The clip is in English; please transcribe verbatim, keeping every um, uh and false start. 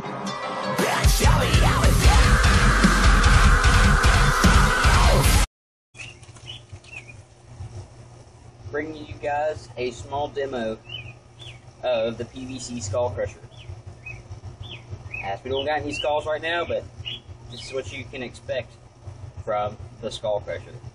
Bringing you guys a small demo of the P V C skull crusher. As we don't got any skulls right now, but this is what you can expect from the skull crusher.